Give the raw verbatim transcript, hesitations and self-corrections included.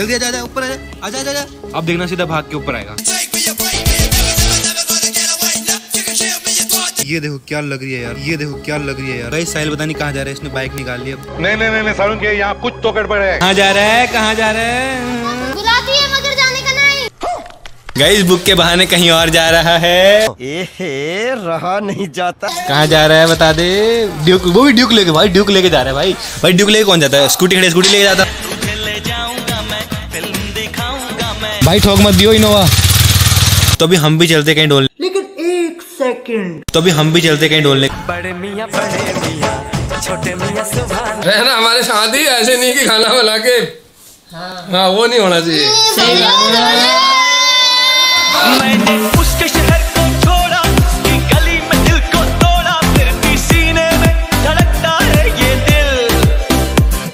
जल्दी आजा, आजा ऊपर आजा, आजा आजा। अब देखना सीधा भाग के ऊपर आएगा। ये देखो क्या लग रही है यार, ये देखो क्या लग रही है यार। भाई साहिल पता नहीं कहाँ जा रहा है, इसने बाइक निकाल ली अब। नहीं नहीं नहीं सारुण के यहाँ कुछ तो गड़बड़ है। कहाँ जा रहा है, कहाँ जा रहा है? बुलाती है मगर जाने का नहीं। गाइस बुक के बहाने कहीं और जा रहा है। एहे रहा नहीं जाता। कहाँ जा रहा है बता दे। ड्यूक, वो भी ड्यूक लेके, भाई ड्यूक लेके जा रहा है भाई। भाई ड्यूक लेके कौन जाता है? स्कूटी खड़े स्कूटी लेके जाता। भाई ठोक मत दियो इनोवा। तो अभी हम भी चलते कहीं डोलने। लेकिन एक सेकंड, तो अभी हम भी चलते कहीं डोलने। बड़े मियां बड़े मियां छोटे मियां सुभान रहना हमारे शादी ऐसे नहीं कि खाना बना के। हाँ, हाँ वो नहीं होना चाहिए। मैंने उसके